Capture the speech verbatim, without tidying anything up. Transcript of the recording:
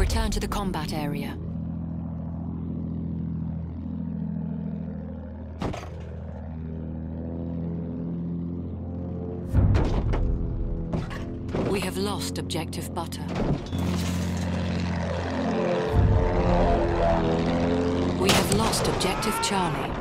Return to the combat area. We have lost objective butter. We have lost objective Charlie.